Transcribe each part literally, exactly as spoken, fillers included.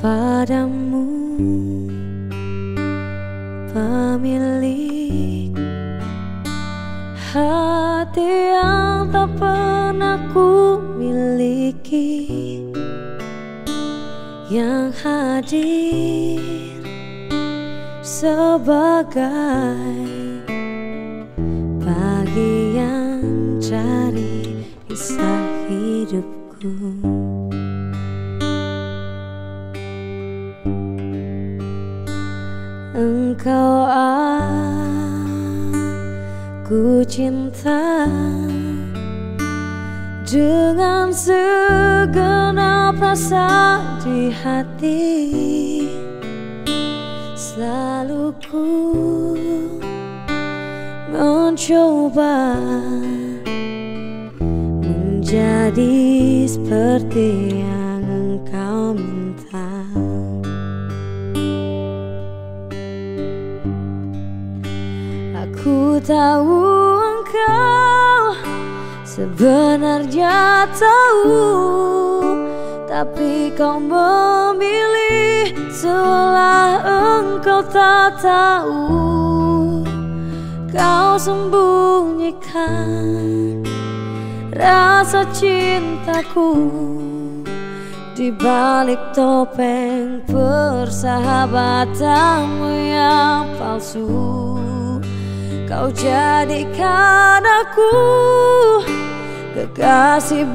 padamu, pemilik hati yang tak pernah ku miliki, yang hadir sebagai bagian dari kisah hidupku. Engkau aku cinta dengan segenap rasa di hati. Selalu ku mencoba menjadi seperti yang engkau minta. Aku tahu engkau sebenarnya tahu, tapi kau memilih seolah engkau tak tahu. Kau sembunyikan rasa cintaku di balik topeng persahabatanmu yang palsu. Kau jadikan aku kekasih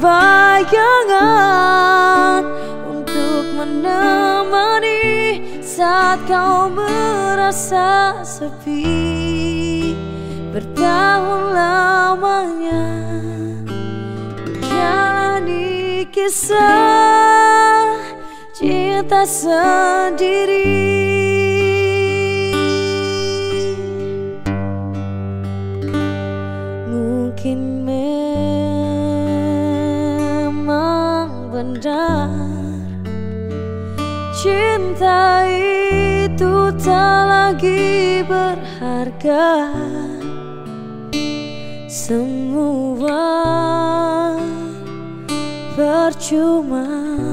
bayangan untuk menemani saat kau merasa sepi. Bertahun lamanya menjalani kisah cinta sendiri. Mungkin memang benar cinta itu tak lagi berharga. Semua percuma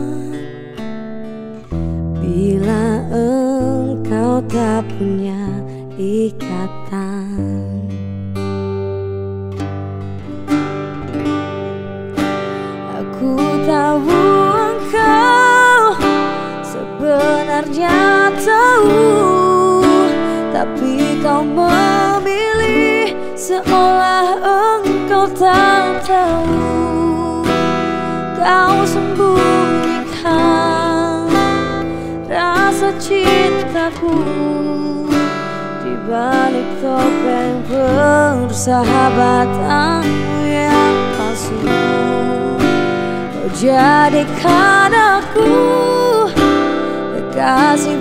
bila engkau tak punya ikatan. Aku tahu engkau sebenarnya tahu, tapi kau memilih seolah engkau tak tahu. Kau sembunyikan rasa cintaku di balik topeng persahabatanmu yang palsu. Kau jadikan aku kekasih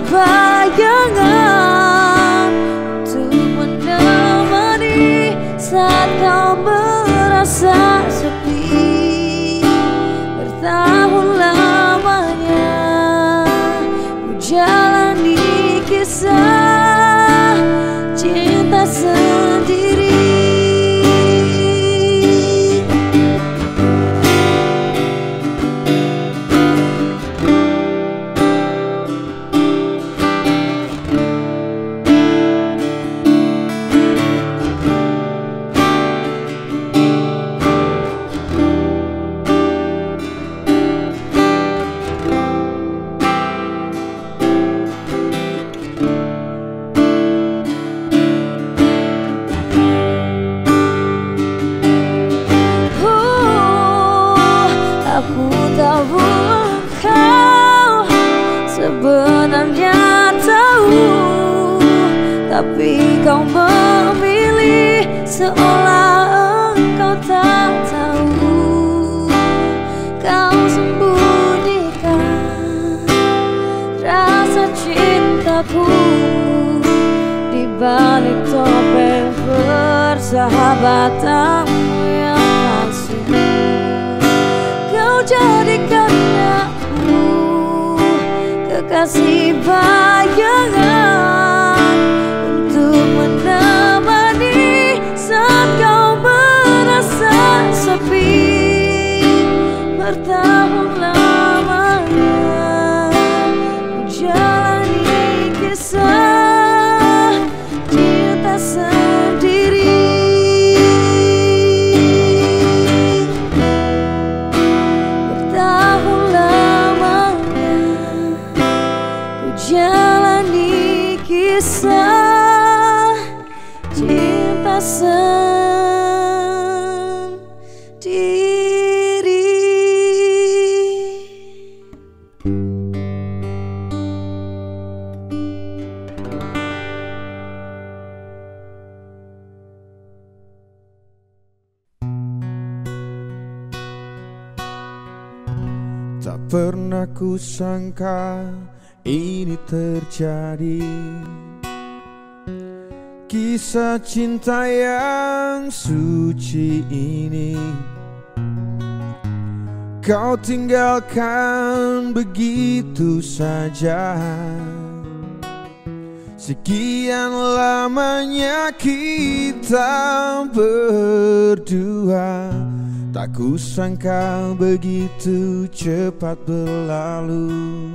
bayangan untuk menemani saat kau merasa sepi. Bertahun lamanya ku jalani kisah cinta sendiri. Aku tahu engkau sebenarnya tahu, tapi kau memilih seolah engkau tak tahu. Kau sembunyikan rasa cintaku di balik topeng persahabatanmu yang palsu. Kau jadikan aku kekasih bayangan untuk menemani saat kau merasa sepi. Bertahun lamanya ku diri. Tak pernah ku sangka ini terjadi, kisah cinta yang suci ini kau tinggalkan begitu saja. Sekian lamanya kita berdua, tak kusangka begitu cepat berlalu.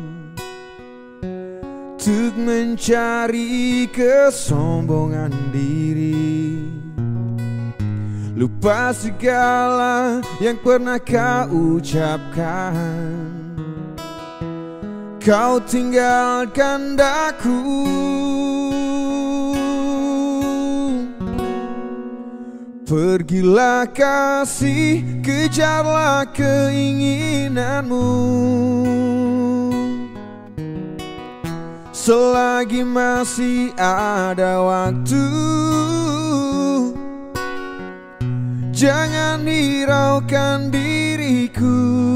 Untuk mencari kesombongan diri, lupa segala yang pernah kau ucapkan. Kau tinggalkan daku, pergilah kasih, kejarlah keinginanmu. Selagi masih ada waktu, jangan hiraukan diriku.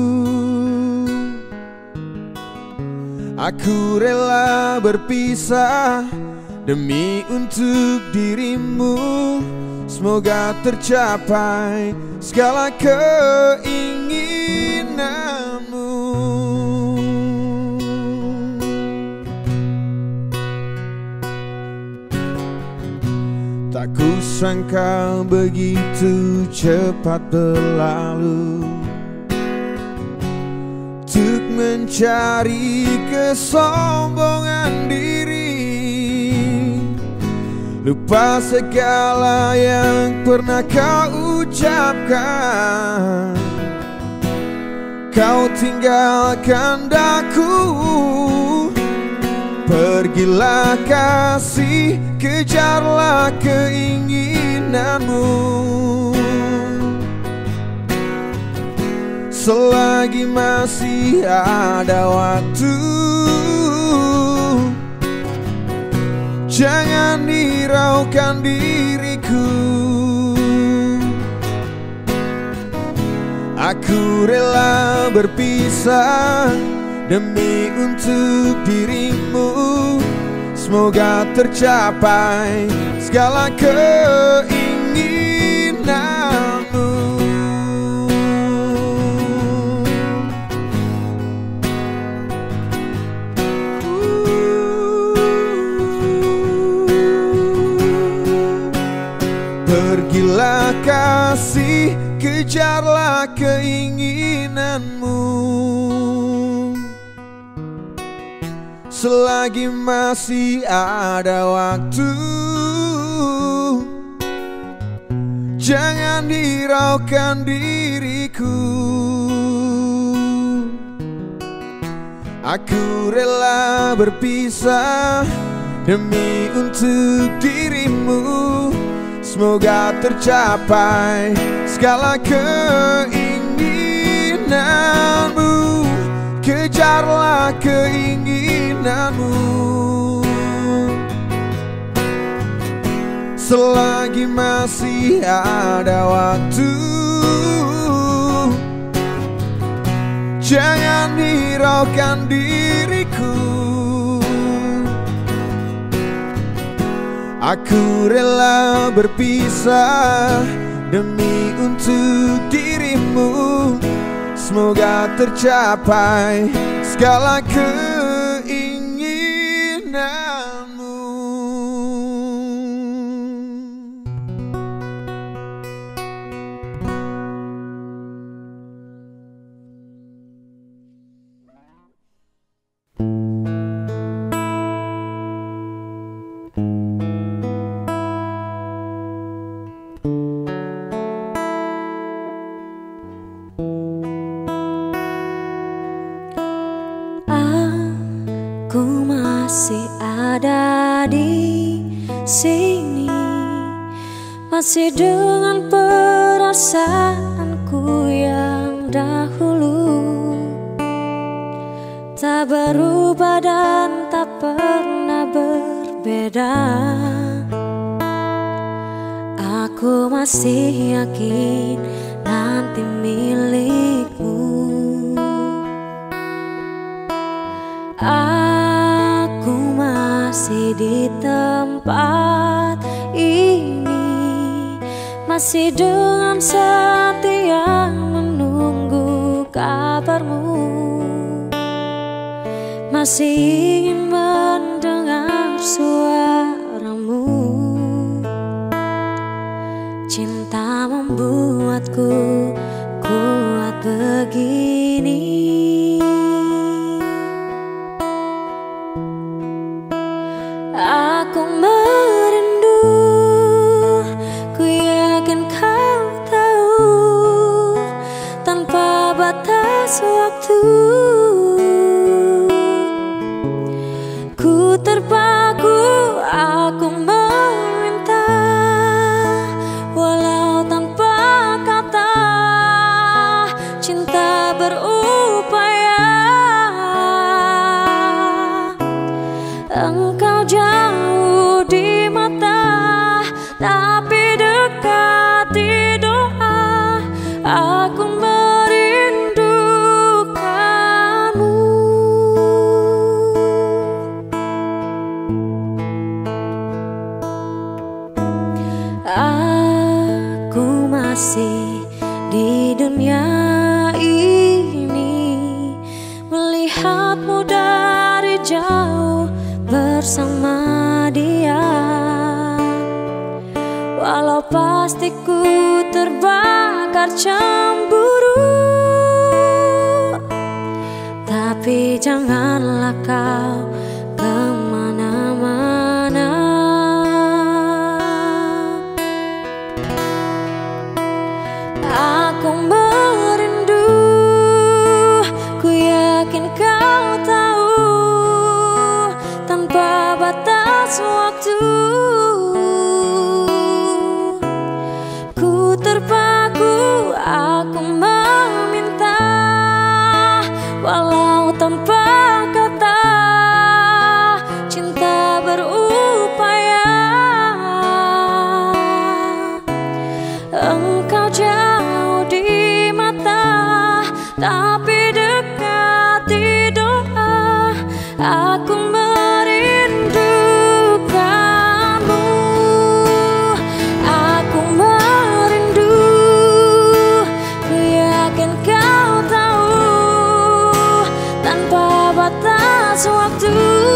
Aku rela berpisah demi untuk dirimu. Semoga tercapai segala keinginanmu. Tak kusangka begitu cepat berlalu. Untuk mencari kesombongan diri, lupa segala yang pernah kau ucapkan. Kau tinggalkan daku, pergilah kasih, kejarlah keinginanmu. Selagi masih ada waktu, jangan hiraukan diriku. Aku rela berpisah demi untuk dirimu. Semoga tercapai segala keinginanmu. Pergilah kasih, kejarlah keinginanmu. Selagi masih ada waktu, jangan hiraukan diriku. Aku rela berpisah demi untuk dirimu. Semoga tercapai segala keinginanmu. Kejarlah keinginanmu. Selagi masih ada waktu, jangan hiraukan diriku. Aku rela berpisah demi untuk dirimu. Semoga tercapai segala keinginanmu. Aku masih ada di sini, masih dengan perasaanku aku yang dahulu, tak berubah dan tak pernah berbeda. Aku masih yakin nanti milikmu. Aku masih di tempat ini, masih dengan setia menunggu kabarmu, masih ingin mendengar suaramu. Cinta membuatku kuat begini. Aku merindu, ku yakin kau tahu, tanpa batas waktu. Ku terpaku, aku meminta, walau tanpa kata, cinta berupaya. Engkau jauh di mata, tapi dekat di doa. Aku merindukanmu. Aku masih di dunia ini, melihatmu dari jauh bersama dia. Walau pasti ku terbakar cemburu, tapi janganlah kau kemana-mana. Aku merindu, ku yakin kau tahu, tanpa batas waktu. Ku terpaku, aku meminta, walau tanpa kata, cinta berupaya. Engkau jauh di mata, tapi dekat di doa. Aku merindukanmu. Aku merindu, ku yakin kau tahu, tanpa batas waktu.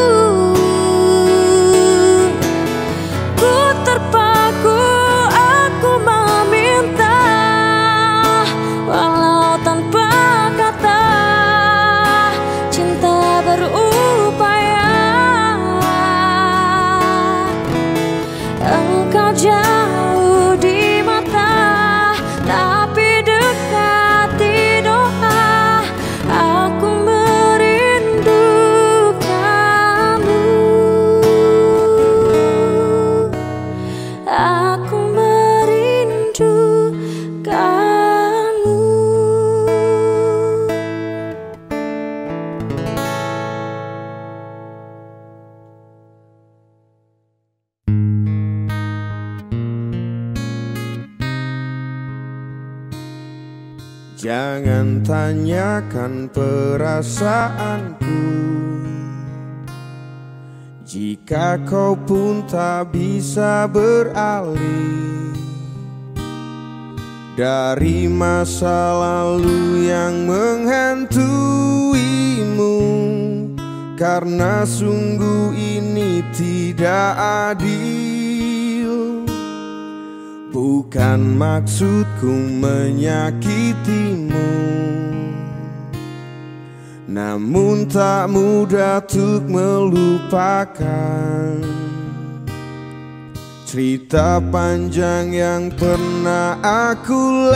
Ku terpaku, aku meminta, walau tanpa kata, cinta berupaya. Engkau jauh di mata, tapi dekat di doa. Aku merindukanmu. Aku merindukanmu. Jangan tanyakan perasaanku, jika kau pun tak bisa beralih dari masa lalu yang menghantuimu. Karena sungguh ini tidak adil. Bukan maksudku menyakitimu, namun tak mudah untuk melupakan cerita panjang yang pernah aku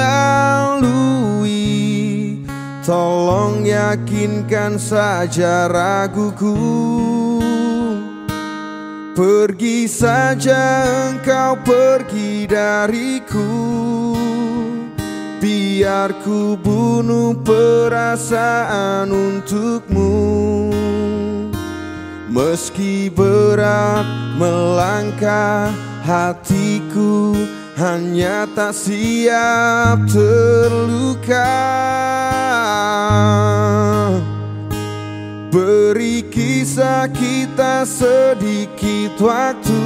lalui. Tolong yakinkan saja raguku. Pergi saja engkau, pergi dariku, biar ku bunuh perasaan untukmu. Meski berat melangkah, hatiku hanya tak siap terluka. Beri kisah kita sedikit waktu,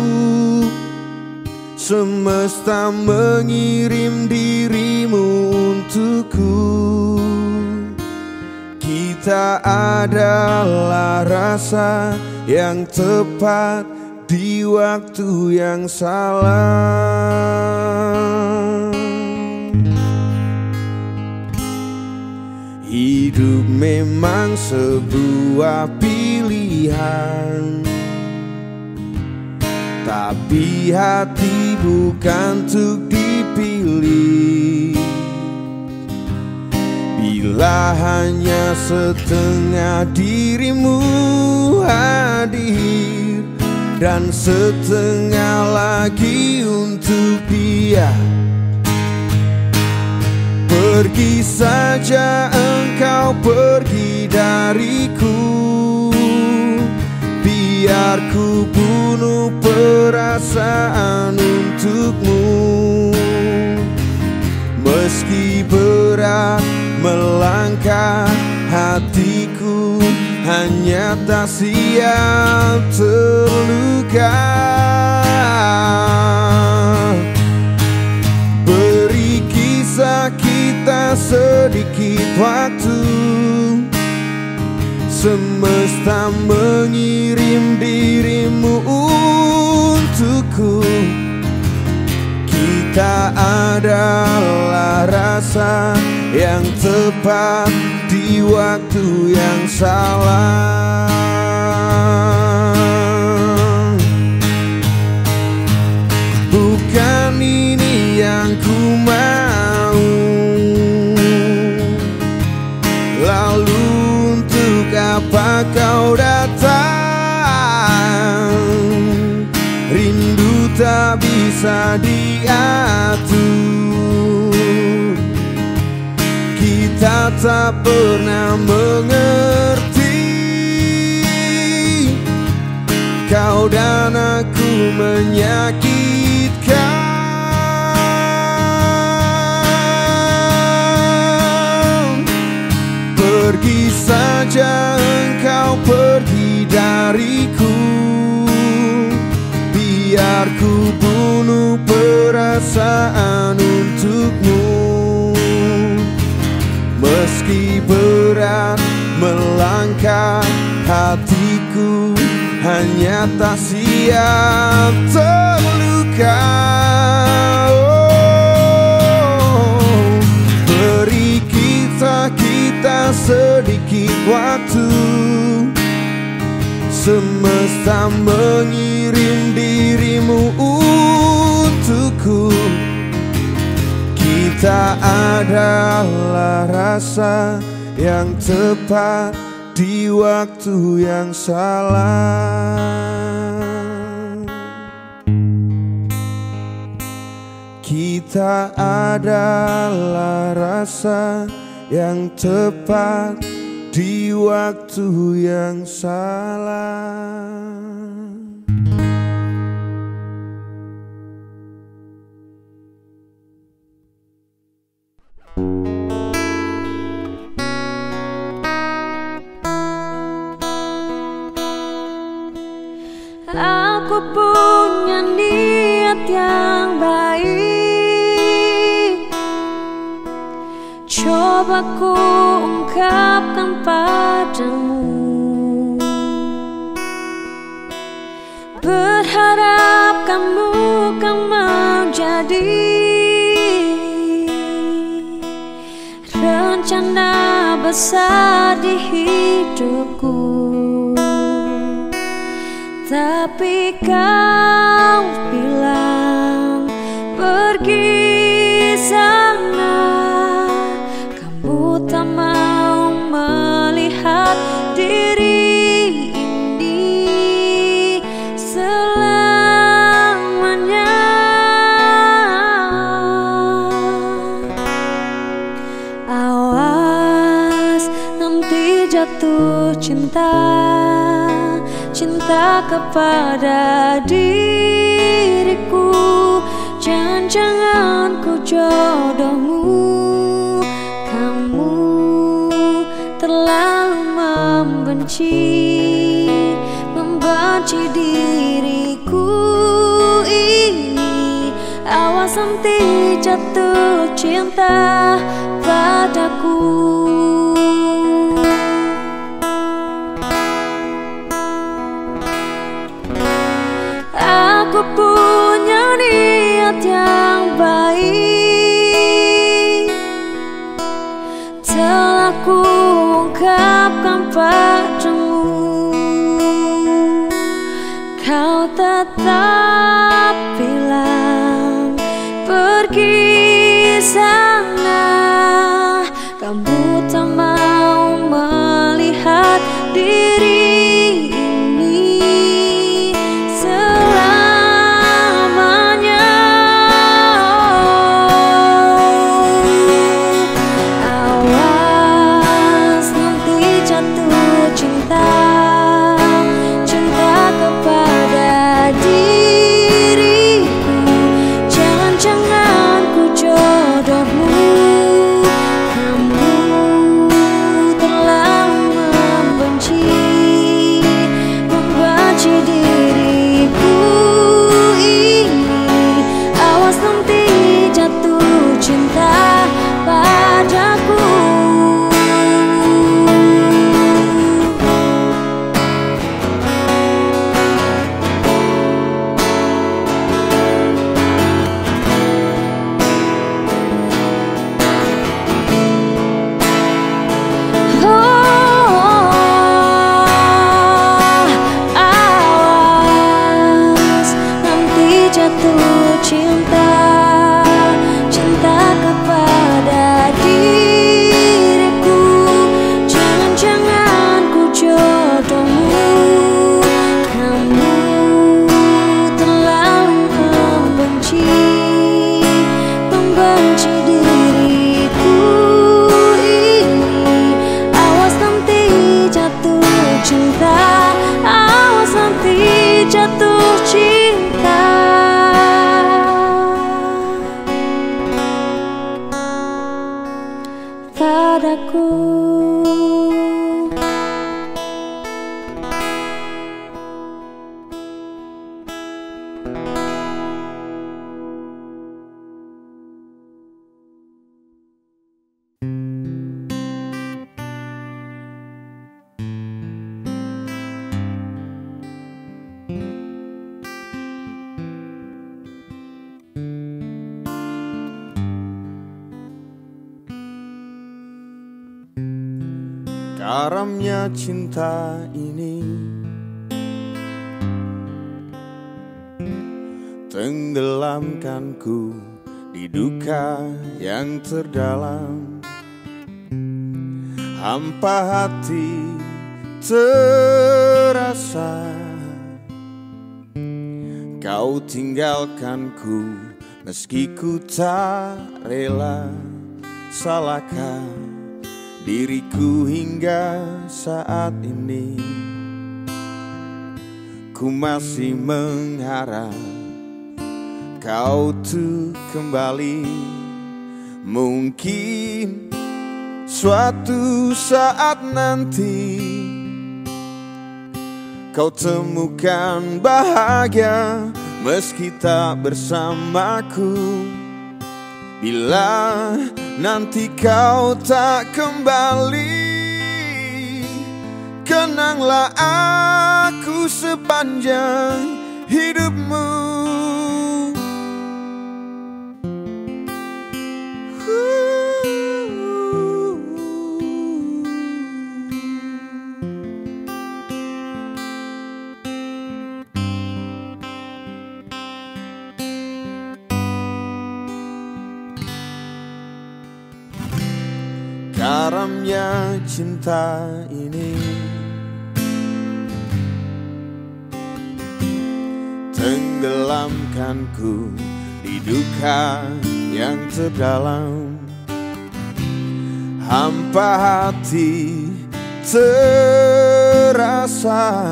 semesta mengirim dirimu untukku. Kita adalah rasa yang tepat di waktu yang salah. Hidup memang sebuah pilihan, tapi hati bukan untuk dipilih. Bila hanya setengah dirimu hadir dan setengah lagi untuk dia, pergi saja engkau, pergi dariku. Biar ku bunuh perasaan untukmu. Meski berat melangkah, hatiku hanya tak siap terluka. Beri kisah kita sedikit waktu, semesta mengirim dirimu untukku. Kita adalah rasa yang tepat di waktu yang salah. Bukan ini yang ku mau, lalu untuk apa kau datang? Rindu tak bisa diatur, kita tak pernah mengerti. Kau dan aku menyakitkan. Pergi saja engkau, pergi dariku. Biar ku bunuh perasaan untukmu. Meski berat melangkah, hatiku hanya tak siap terluka. Oh, beri kita kita sedikit waktu, semesta mengirim dirimu untukku. Kita adalah rasa yang tepat di waktu yang salah. Kita adalah rasa yang tepat di waktu yang salah. Aku punya niat yang baik, coba ku ungkapkan padamu. Berharap kamu kan menjadi rencana besar di hidupku. Tapi kau bilang pergi sana, kamu tak mau melihat diri ini selamanya. jatuh cinta, cinta kepada diriku. Jangan-jangan ku jodohmu, kamu terlalu membenci, membenci diriku ini. Awas nanti jatuh cinta padaku. Aku punya niat yang baik, telah ku ungkapkan padamu. Kau tetap bilang pergi sana, kamu tak mau melihat diri padaku. Karamnya cinta ini tenggelamkanku di duka yang terdalam. Hampa hati terasa, kau tinggalkanku meski ku tak rela. Salahkah diriku hingga saat ini? Ku masih mengharap kau tuh kembali. Mungkin suatu saat nanti kau temukan bahagia meski tak bersamaku. Bila nanti kau tak kembali, kenanglah aku sepanjang hidupmu. Karamnya cinta ini tenggelamkanku di duka yang terdalam. Hampa hati terasa.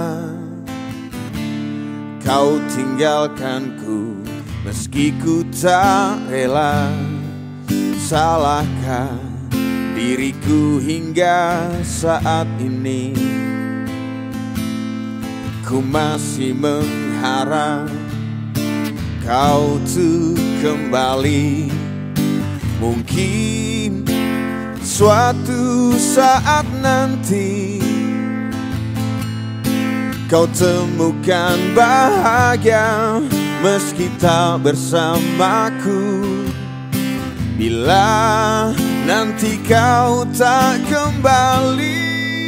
Kau tinggalkanku meski ku tak rela. Salahkah diriku hingga saat ini? Ku masih mengharap kau tuh kembali. Mungkin suatu saat nanti kau temukan bahagia meski tak bersamaku. Bila nanti kau tak kembali,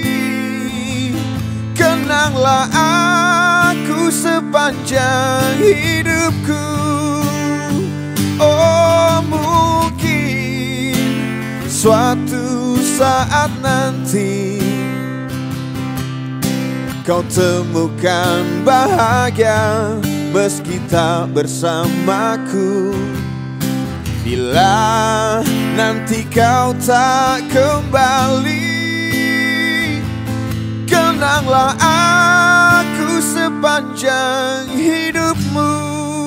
kenanglah aku sepanjang hidupku. Oh, mungkin suatu saat nanti kau temukan bahagia meski tak bersamaku. Bila nanti kau tak kembali, kenanglah aku sepanjang hidupmu.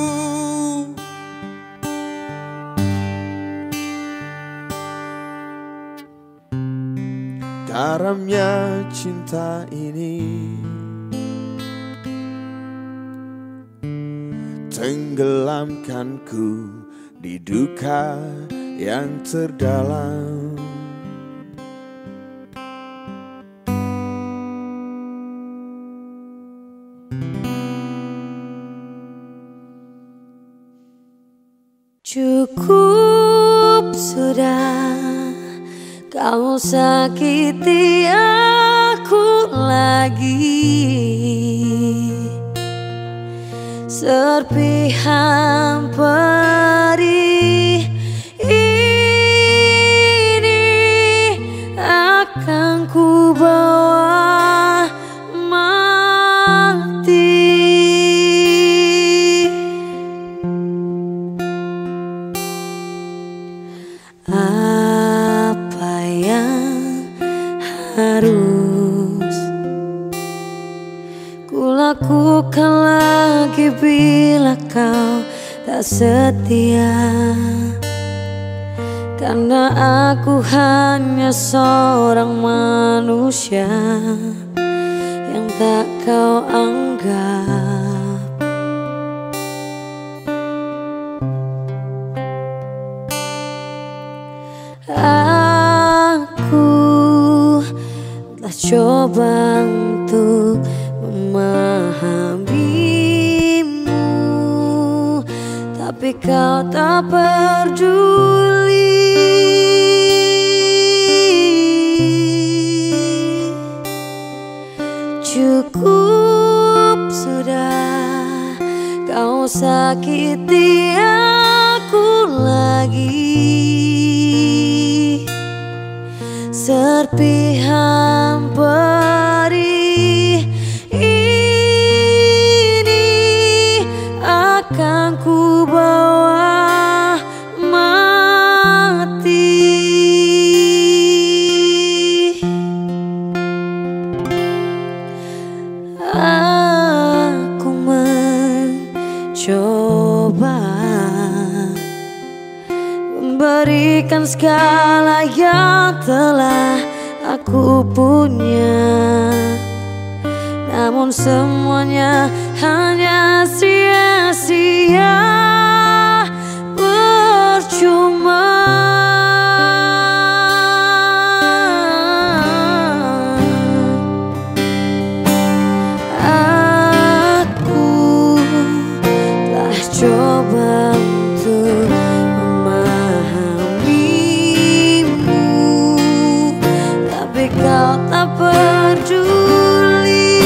Garamnya cinta ini tenggelamkanku di duka yang terdalam. Cukup sudah kau sakiti aku lagi. Serpihan perih ini akan ku bawa mati. Apa yang harus kulakukan lagi bila kau tak setia? Karena aku hanya seorang manusia yang tak kau anggap. Aku telah coba untuk memahamimu, tapi kau tak peduli. Cukup sudah kau sakiti aku lagi. Serpihan perih ini akan ku bawa mati. Aku mencoba memberikan segala yang telah aku punya, namun semuanya hanya sia-sia, percuma. Aku telah coba untuk kau tak peduli.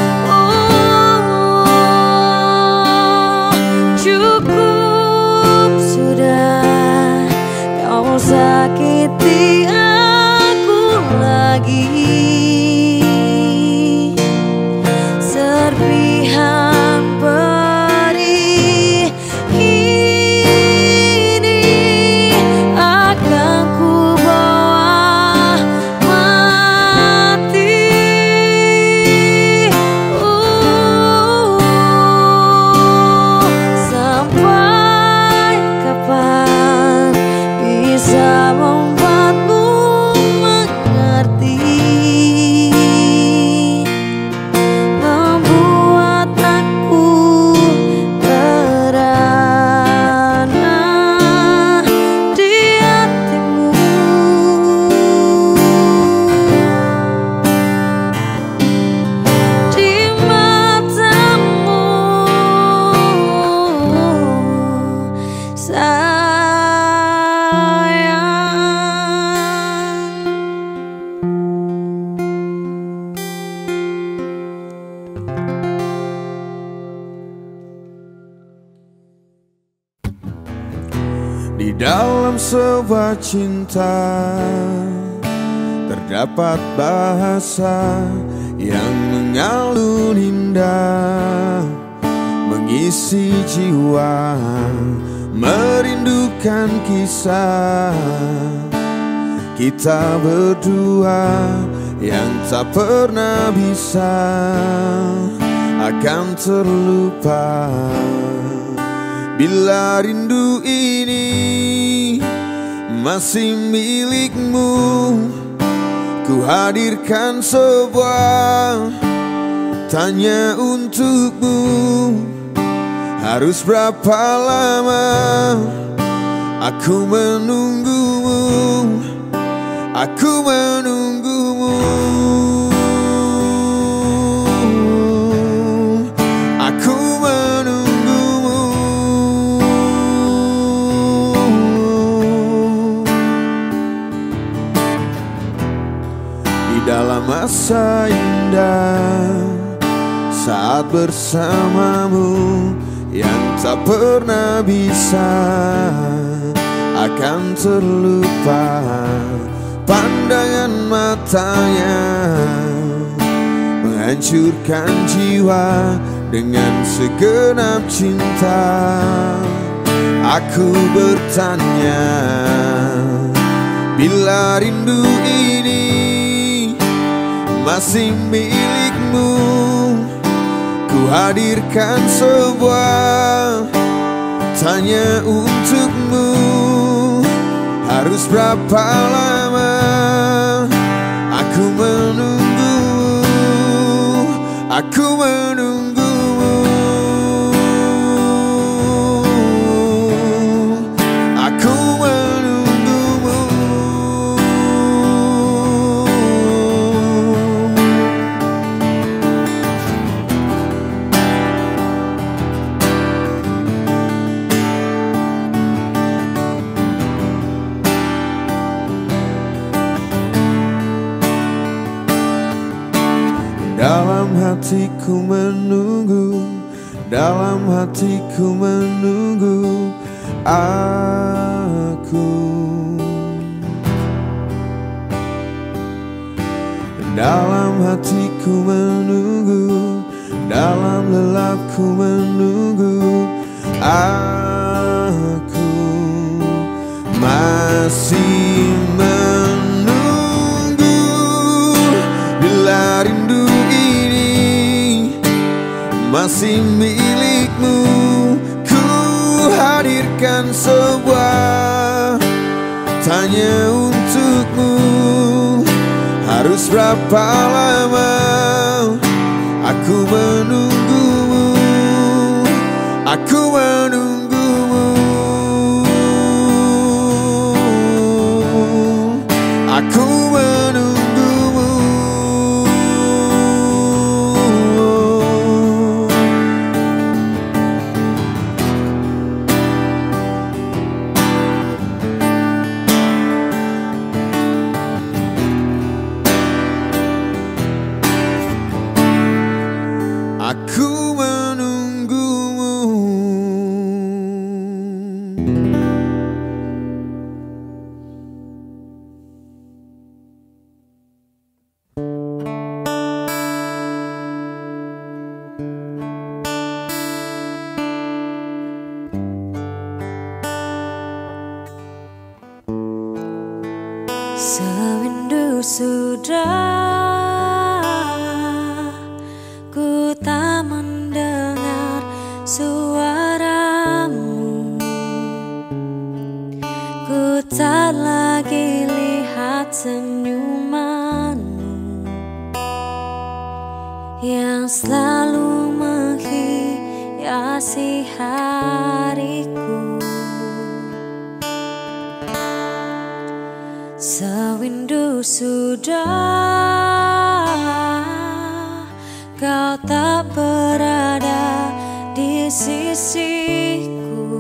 Oh, cukup dalam sebuah cinta terdapat bahasa yang mengalun indah, mengisi jiwa, merindukan kisah kita berdua yang tak pernah bisa akan terlupa. Bila rindu ini masih milikmu, ku hadirkan sebuah tanya untukmu. Harus berapa lama aku menunggumu, aku menunggumu, aku menunggumu. Di dalam masa indah saat bersamamu yang tak pernah bisa akan terlupa. Pandangan matanya menghancurkan jiwa dengan segenap cinta. Aku bertanya, bila rindu ini masih milikmu, ku hadirkan sebuah tanya untukmu. Harus berapa lama aku menunggumu, aku menunggumu, aku menunggumu. Dalam hatiku menunggu, dalam hatiku menunggu aku. Dalam hatiku menunggu, dalam lelapku menunggu aku. Masih menunggu bila rindu masih milikmu, ku hadirkan sebuah tanya untukmu. Harus berapa lama aku menunggumu, aku menunggumu, aku menunggumu. Aku menunggumu. Sewindu sudah ku tak mendengar suaramu, ku tak lagi lihat senyumanmu yang selalu menghiasi hariku. Sewindu sudah kau tak berada di sisiku,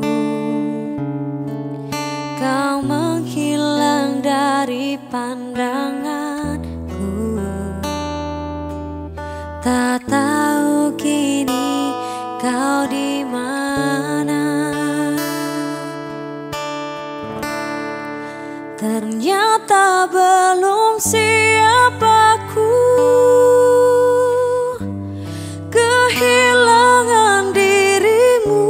kau menghilang dari pandanganku. Tak tahu kini kau di mana. Ternyata belum siap aku kehilangan dirimu.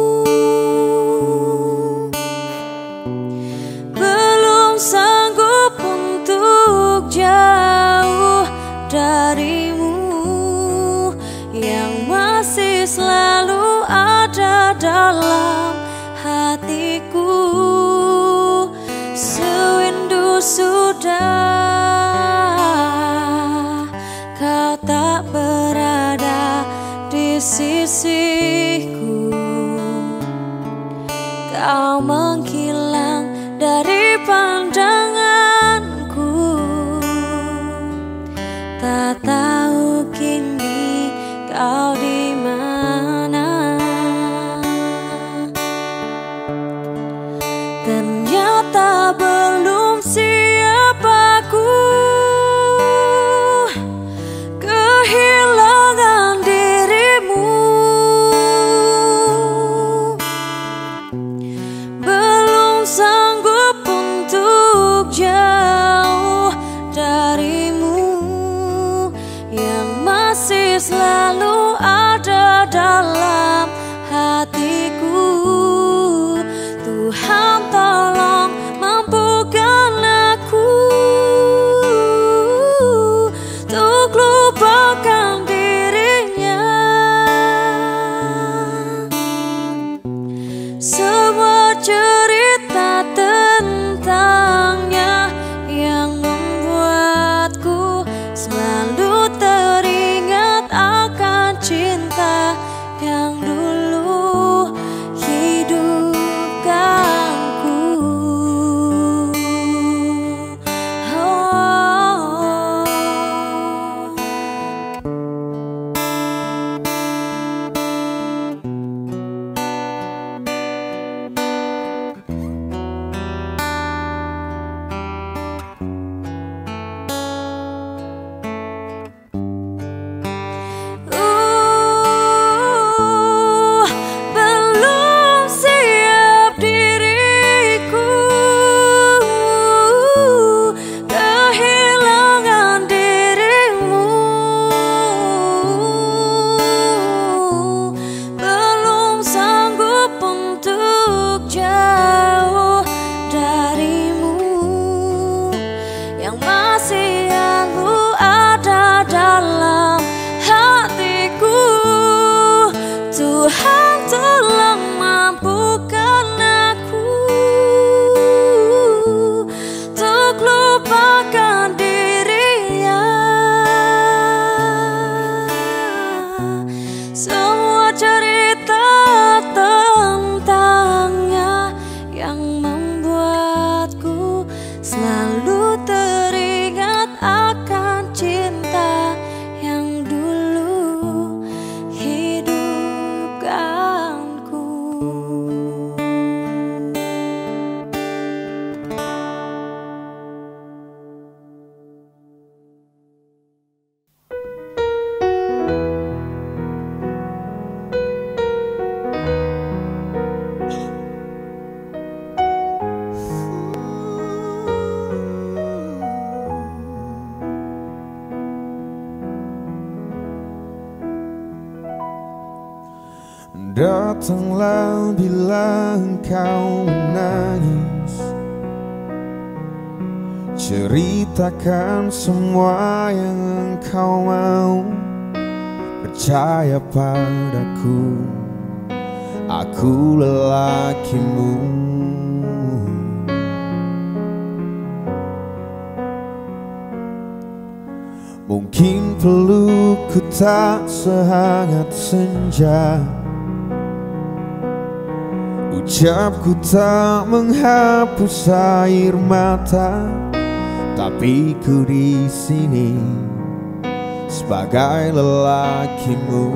Belum sanggup untuk jauh darimu, yang masih selalu ada dalam hatiku. Sewindu sudah kau tak berada di sisiku. Kau menghilang dari pandanganku. Tak tahu kini kau di mana. Ternyata belum siap aku kehilangan dirimu. Belum sanggup untuk jauh darimu, yang masih selalu ada dalam hatiku. Tuhan tolong mampukan aku untuk lupakan dirinya. Semua cerita tentangnya yang membuatku selalu teringat akan cinta yang dulu hidupkanku. Oh. Uh, belum siap diriku kehilangan dirimu. Belum sanggup untuk jauh darimu, yang masih selalu ada dalam hatiku. Tuhan tolong mampukan aku untuk lupakan dirinya. Semua cerita tentangnya yang membuatku selalu teringat akan cinta yang dulu hidupkanku. Datanglah bila engkau menangis, ceritakan semua yang engkau mau. Percaya padaku, aku lelakimu. Mungkin pelukku tak sehangat senja, ucapku tak menghapus air mata, tapi ku di sini sebagai lelakimu.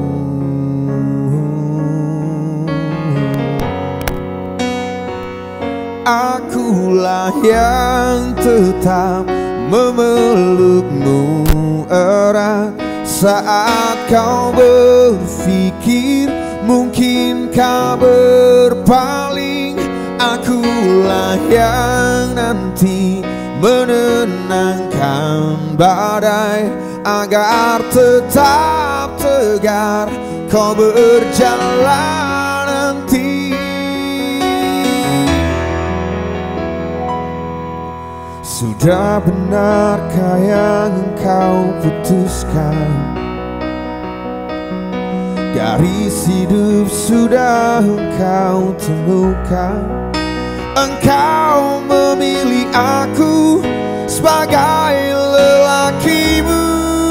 Akulah yang tetap memelukmu erat saat kau berpikir mungkin kau berpaling. Akulah yang nanti menenangkan badai agar tetap tegar kau berjalan nanti. Sudah benarkah yang engkau putuskan? Garis hidup sudah engkau temukan. Engkau memilih aku sebagai lelakimu.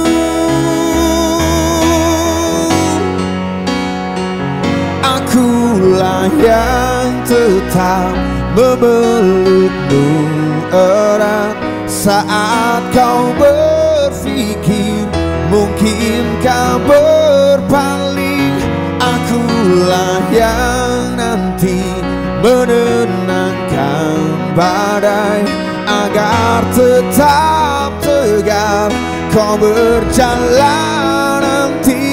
Akulah yang tetap memelukmu erat saat kau berpikir mungkinkah berpaling. Akulah yang nanti menenangkan badai agar tetap tegar kau berjalan nanti.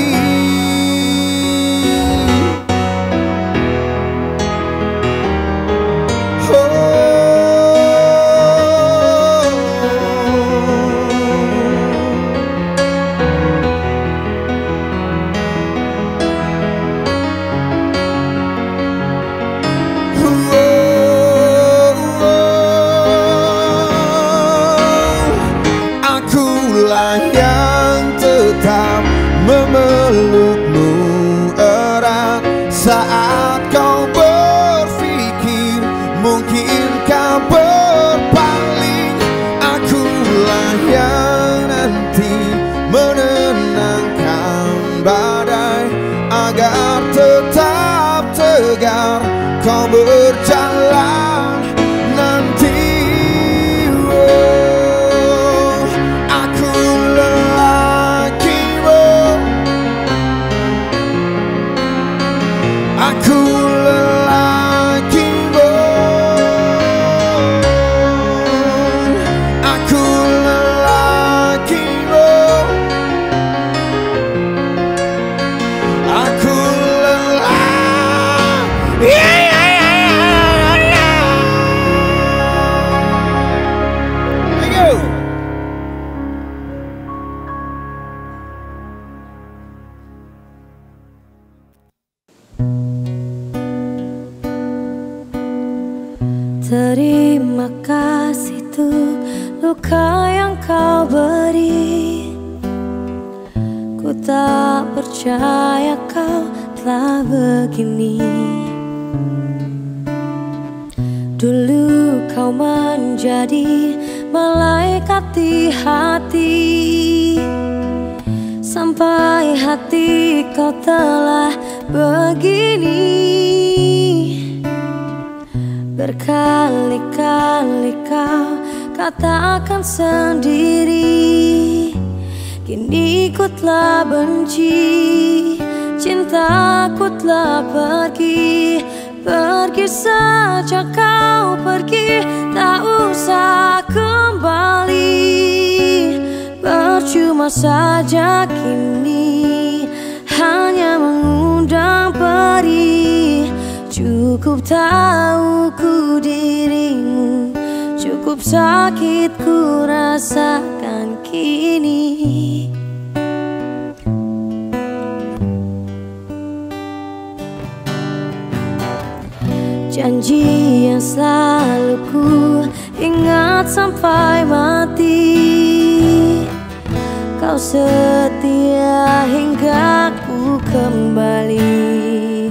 Memelukmu erat saat kau berpikir mungkinkah berpaling. Akulah yang nanti menenangkan badai agar tetap tegar kau berjalan nanti. Aku lelakimu, aku lelakimu, aku lelakimu. Yeah, yeah, yeah, yeah. Thank you. Terima kasih tuh luka yang kau beri. Ku tak percaya kau telah begini. Dulu kau menjadi malaikat di hati, sampai hati kau telah begini. Berkali-kali kau katakan sendiri, kini ku telah benci, cintaku telah pergi. Pergi saja kau pergi, tak usah kembali. Percuma saja kini hanya mengundang perih. Cukup tahu ku dirimu, cukup sakit ku rasakan kini. Janji yang selalu ku ingat sampai mati, kau setia hingga ku kembali.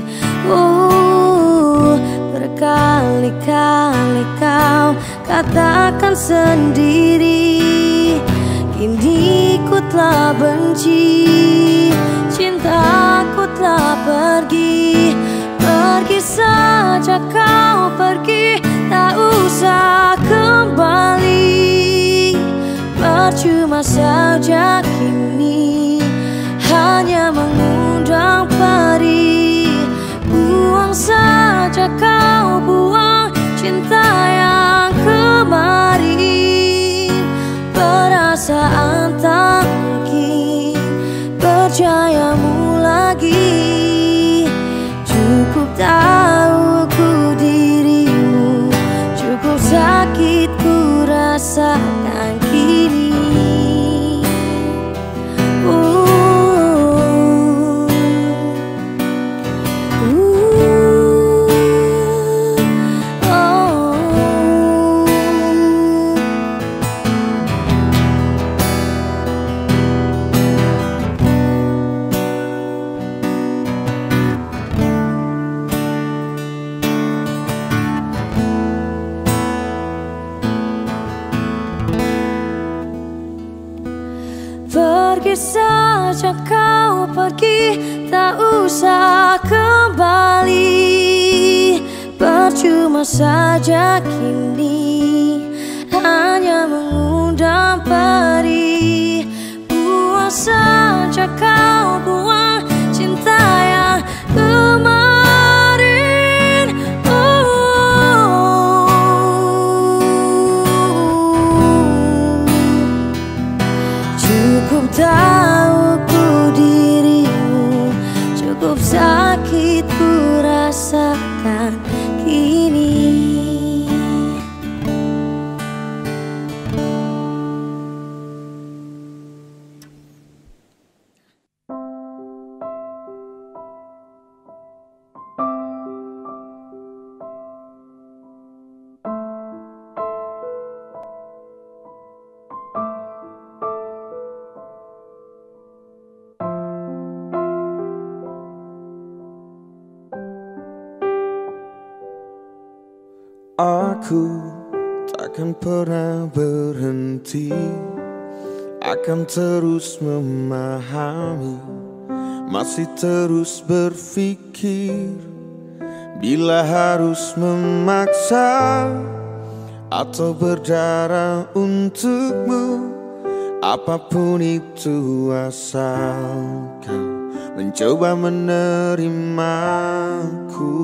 Oh, berkali-kali kau katakan sendiri, kini ku telah benci, cintaku telah pergi. Pergi saja kau pergi, tak usah kembali. Percuma saja kini hanya mengundang perih. Buang saja kau, buang cinta yang kemarin. Perasaan tak mungkin percayamu lagi. Cukup tahu ku dirimu, rasakan kini. Pergi saja kau pergi, tak usah kembali. Percuma saja kini, hanya mengundang perih. Buang saja kau, buang cinta yang kemarin. Oh, cukup tahu ku dirimu, cukup sakit ku rasakan kini. Aku takkan pernah berhenti, akan terus memahami, masih terus berpikir. Bila harus memaksa atau berdarah untukmu, apapun itu asalkan mencoba menerimaku.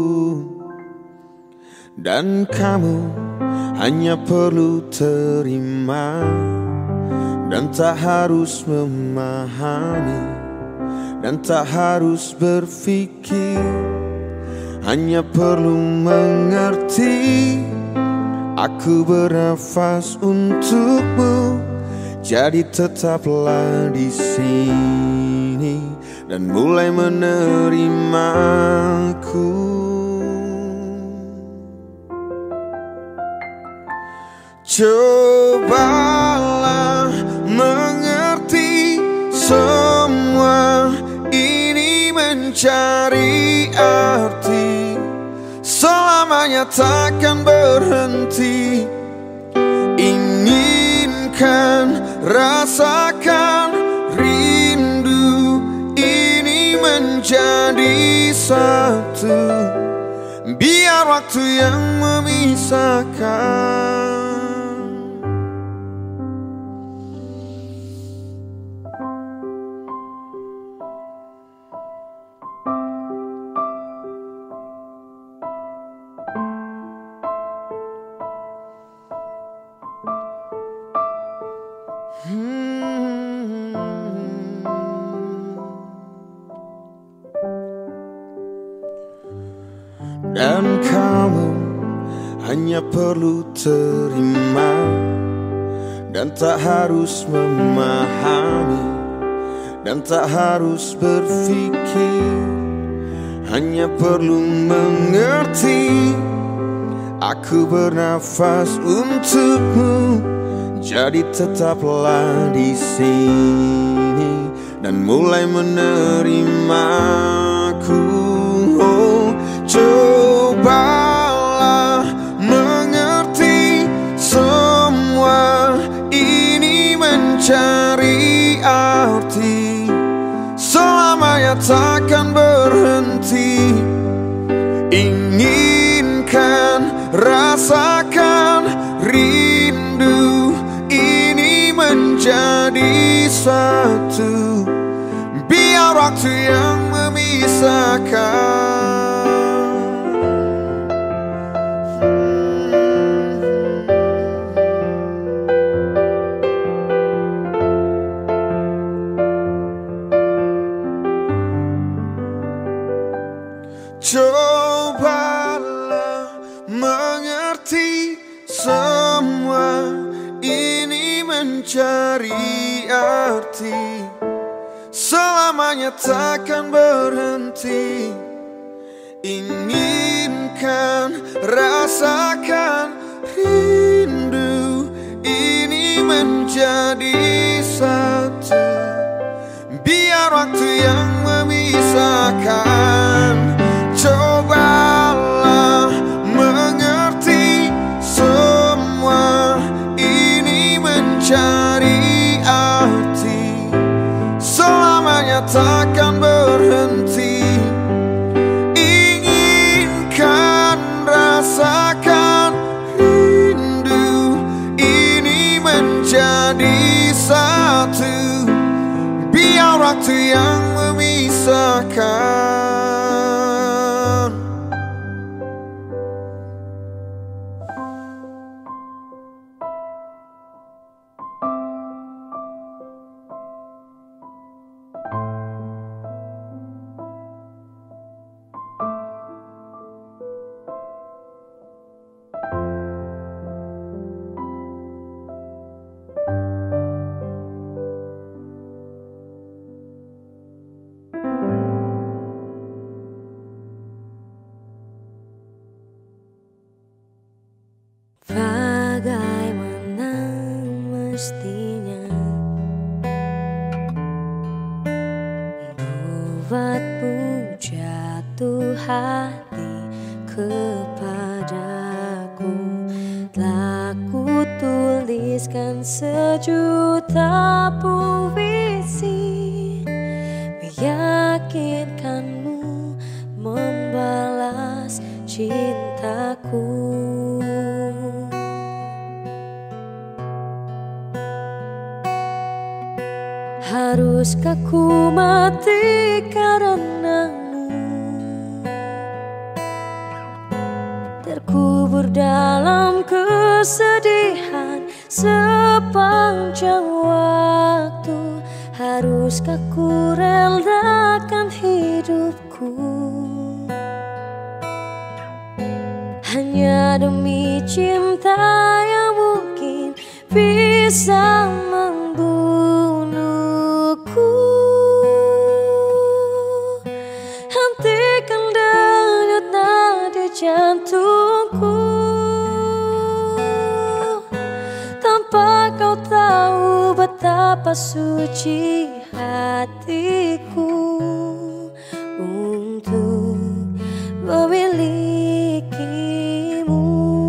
Dan kamu hanya perlu terima, dan tak harus memahami, dan tak harus berpikir. Hanya perlu mengerti, aku bernafas untukmu. Jadi tetaplah di sini dan mulai menerimaku. Cobalah mengerti, semua ini mencari arti, selamanya takkan berhenti. Inginkan, rasakan, rindu ini menjadi satu. Biar waktu yang memisahkan. Hmm. Dan kamu hanya perlu terima, dan tak harus memahami, dan tak harus berpikir. Hanya perlu mengerti, aku bernafas untukmu. Jadi tetaplah di sini dan mulai menerimaku. Oh, cobalah mengerti, semua ini mencari arti, selamanya takkan berhenti. Inginkan, rasakan, rindu ini menjadi satu. Biar waktu yang memisahkan. Cobalah mengerti, semua ini mencari arti, selamanya takkan berhenti. Inginkan, rasakan rindu ini menjadi satu. Biar waktu yang memisahkan, cobalah mengerti semua ini mencari arti, selamanya takkan berhenti. Inginkan, rasakan rindu ini menjadi satu. Biar waktu yang memisahkan. Bagaimana mestinya buatmu jatuh hati kepadaku. Telah ku tuliskan sejuta puisi, meyakinkanmu membalas cintaku. Haruskah ku mati karenamu, terkubur dalam kesedihan sepanjang waktu? Haruskah ku relakan hidupku hanya demi cinta yang mungkin bisa membunuhku? Hentikan denyut nadi jantungku, tanpa kau tahu betapa suci hatiku untuk memilikimu.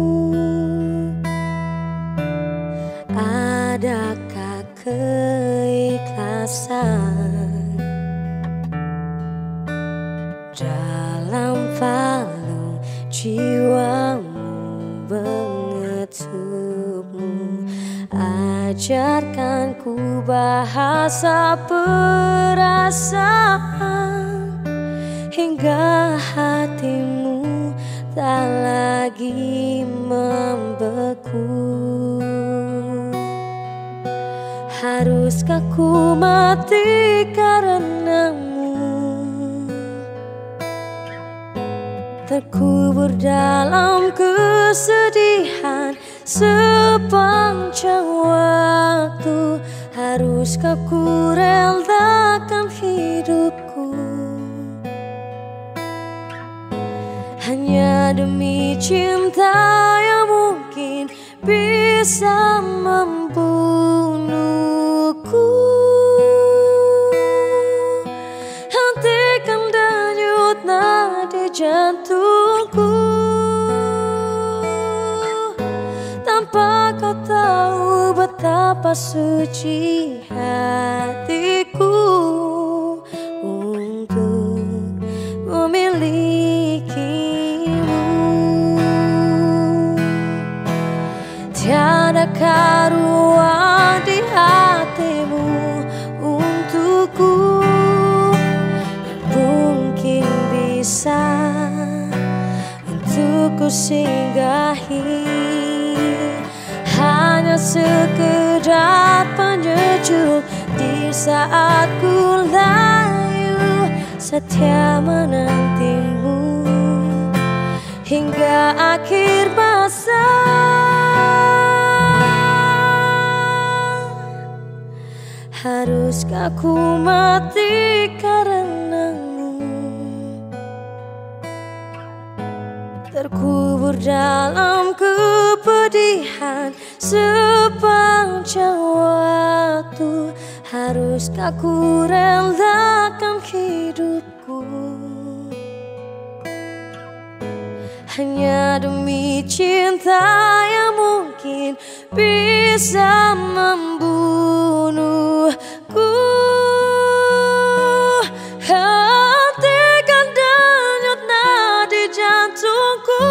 Adakah keikhlasan dalam palung jiwamu mengetupmu? Ajarkan ku bahasa perasaan hingga hatimu tak lagi membeku. Haruskah ku mati karenamu, terkubur dalam kesedihan sepanjang waktu? Haruskah ku relakan hidupku hanya demi cinta yang mungkin bisa membunuhku? Hentikan denyut nadi jantungku, tanpa kau tahu betapa suci hatiku untuk memilikimu. Tiadakah ruang di hatimu untukku yang mungkin bisa untuk ku singgahi? Hanya sekedar penyejuk di saat ku layu, setia menantimu hingga akhir masa. Haruskah ku mati karenamu? Terkubur dalam kepedihan sepanjang waktu. Haruskah ku relakan hidupku hanya demi cinta yang mungkin bisa membunuhku? Hentikan denyut nadi jantungku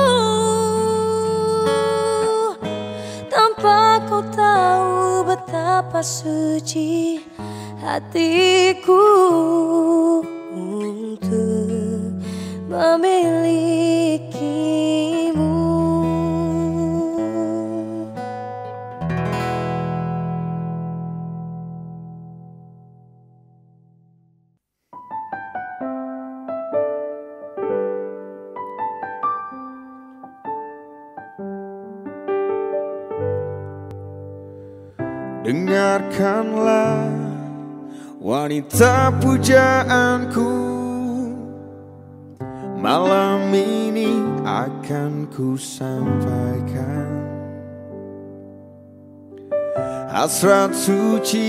tanpa kau tahu betapa suci hatiku untuk memilikimu. Dengarkanlah wanita pujaanku, malam ini akan ku sampaikan hasrat suci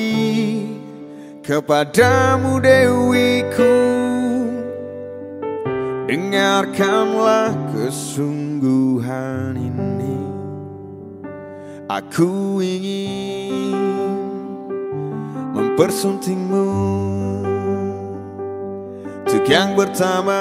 kepadamu dewiku. Dengarkanlah kesungguhan ini, aku ingin mempersuntingmu untuk yang pertama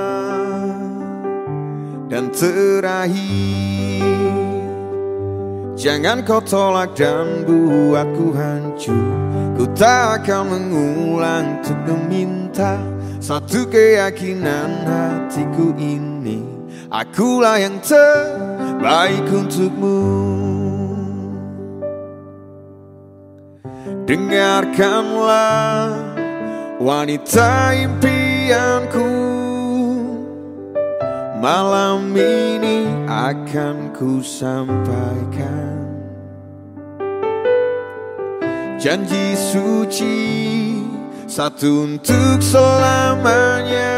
dan terakhir. Jangan kau tolak dan buatku hancur. Ku tak akan mengulang untuk meminta satu keyakinan hatiku ini, akulah yang terbaik untukmu. Dengarkanlah wanita impianku, malam ini akan ku sampaikan janji suci satu untuk selamanya.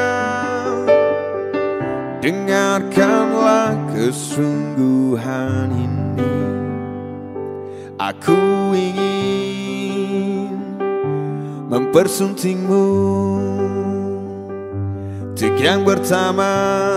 Dengarkanlah kesungguhan ini, aku ingin mempersuntingmu untuk yang pertama,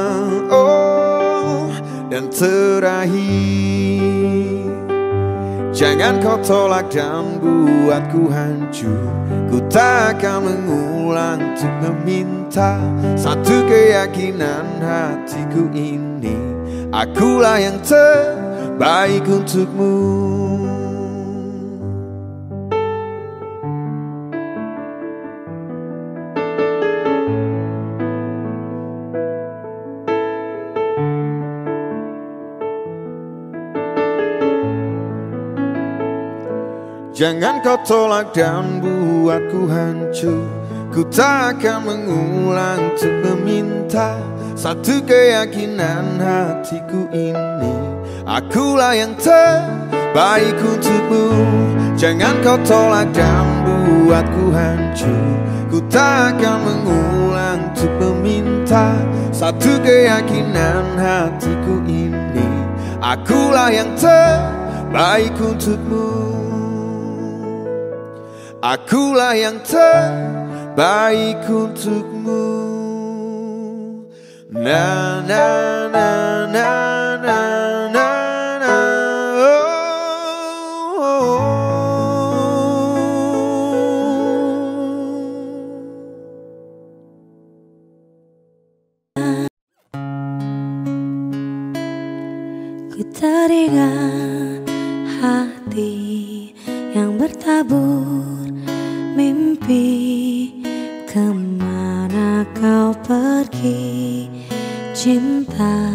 oh, dan terakhir. Jangan kau tolak dan buatku hancur. Ku tak akan mengulang untuk meminta satu keyakinan hatiku ini, akulah yang terbaik untukmu. Jangan kau tolak dan buatku hancur. Ku tak akan mengulang untuk meminta satu keyakinan hatiku ini, akulah yang terbaik untukmu. Jangan kau tolak dan buatku hancur. Ku tak akan mengulang untuk meminta satu keyakinan hatiku ini, akulah yang terbaik untukmu. Akulah yang terbaik untukmu. Na na na na na na na. Oh, oh, oh. Ku teringat hati yang bertabur mimpi, kemana kau pergi cinta?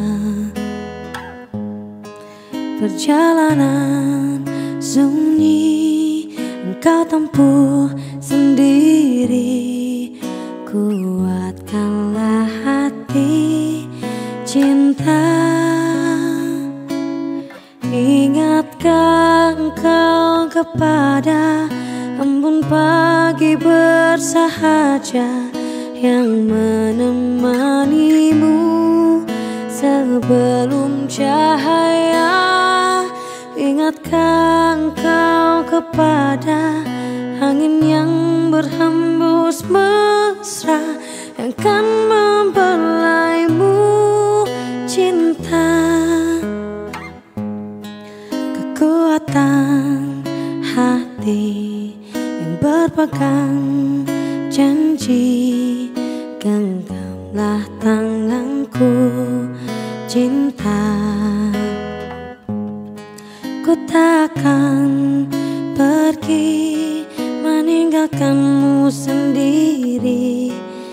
Perjalanan sunyi engkau tempuh sendiri. Kuatkanlah hati cinta, ingatkah engkau kepada embun pagi bersahaja yang menemanimu sebelum cahaya. Ingatkah engkau kepada angin yang berhembus mesra yang kan membelaimu cinta? Kekuatan hati yang berpegang janji, genggamlah tanganku cinta. Ku takkan pergi meninggalkanmu sendiri,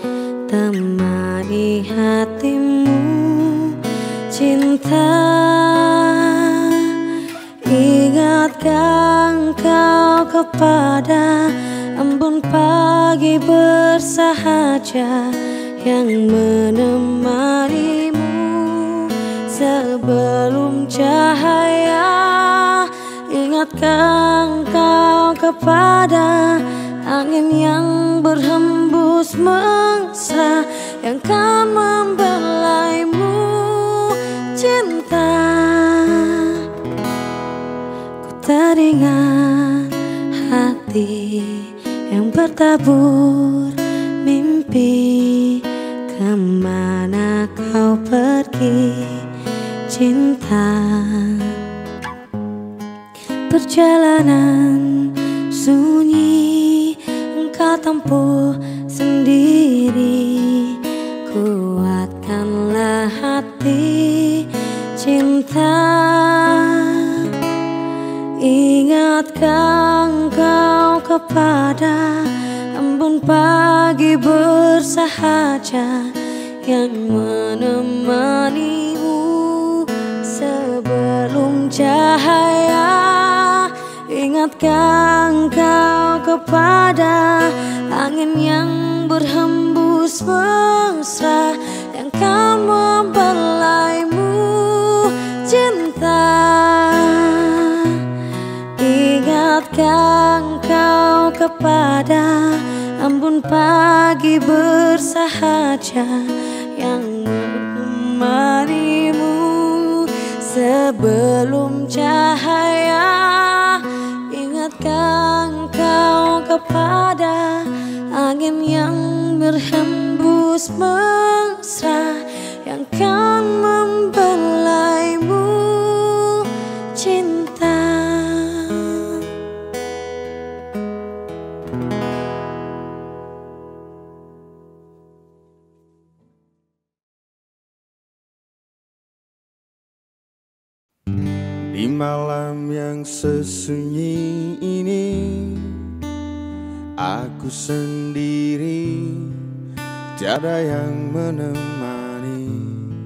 temani hatimu cinta. Ingatkah engkau kepada embun pagi bersahaja yang menemanimu sebelum cahaya? Ingatkah engkau kepada angin yang berhembus mesra yang kan membelaimu cinta? Ku teringat hati yang bertabur mimpi, kemana kau pergi cinta? Perjalanan sunyi engkau tempuh sendiri, kuatkanlah hati cinta. Ingatkah engkau kepada embun pagi bersahaja yang menemanimu sebelum cahaya? Ingatkah engkau kepada angin yang berhembus mesra yang kan membelaimu cinta? Ingatkah engkau kepada embun pagi bersahaja yang menemanimu sebelum cahaya? Ingatkah engkau kepada angin yang berhembus mesra yang kan membelaimu cinta? Di malam yang sesunyi ini, aku sendiri, tiada yang menemani.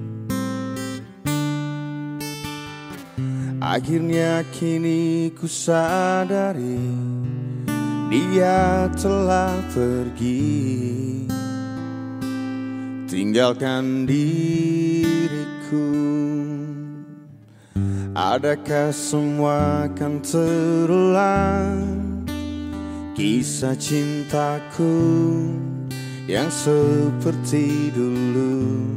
Akhirnya kini ku sadari dia telah pergi, tinggalkan diriku. Adakah semua akan terulang, kisah cintaku yang seperti dulu?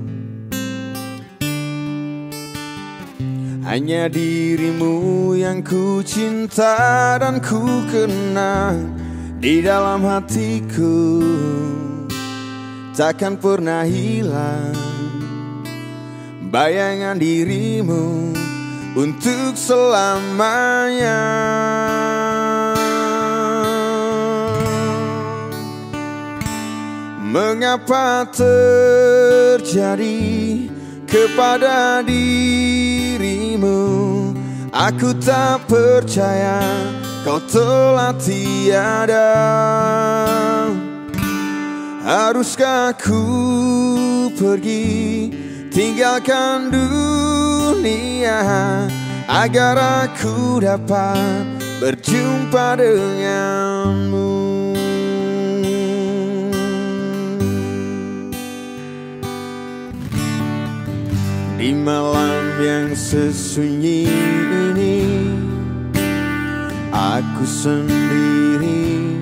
Hanya dirimu yang ku cinta dan ku kenang di dalam hatiku, takkan pernah hilang bayangan dirimu untuk selamanya. Mengapa terjadi kepada dirimu? Aku tak percaya kau telah tiada. Haruskah ku pergi tinggalkan dunia agar aku dapat berjumpa denganmu? Di malam yang sesunyi ini, aku sendiri,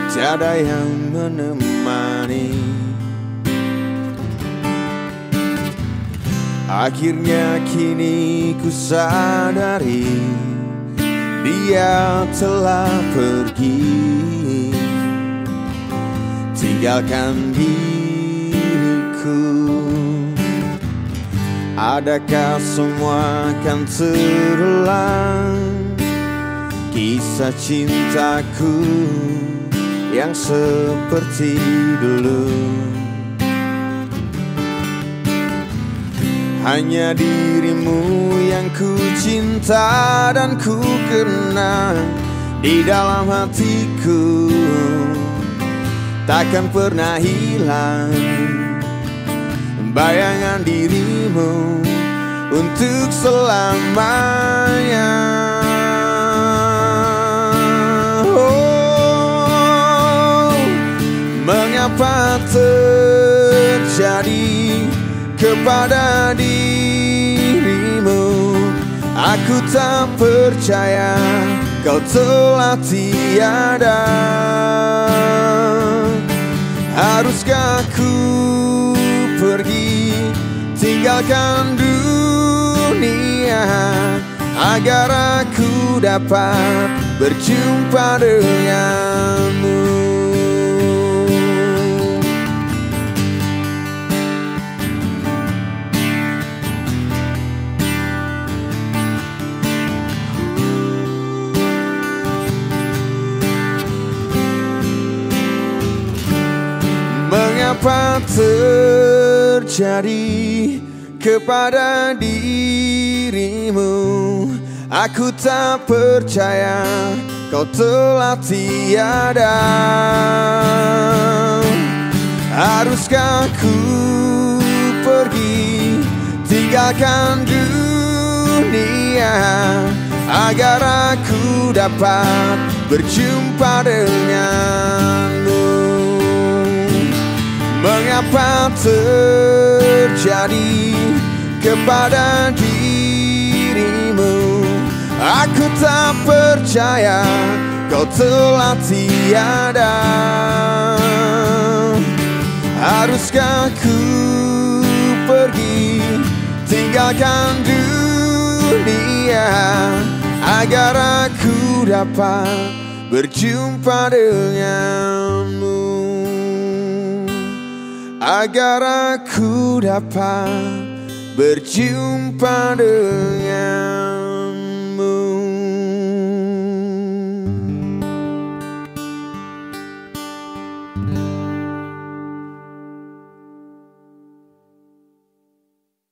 tiada yang menemani. Akhirnya kini ku sadari dia telah pergi, tinggalkan diriku. Adakah semua akan terulang, kisah cintaku yang seperti dulu? Hanya dirimu yang ku cinta dan ku kenang di dalam hatiku, takkan pernah hilang bayangan dirimu untuk selamanya. Oh, mengapa terjadi kepada dirimu? Aku tak percaya kau telah tiada. Haruskah ku pergi tinggalkan dunia agar aku dapat berjumpa denganmu? Mengapa terjadi kepada dirimu? Aku tak percaya kau telah tiada. Haruskah ku pergi tinggalkan dunia agar aku dapat berjumpa denganmu? Mengapa terjadi kepada dirimu? Aku tak percaya kau telah tiada. Haruskah ku pergi tinggalkan dunia agar aku dapat berjumpa denganmu? Agar aku dapat berjumpa dengan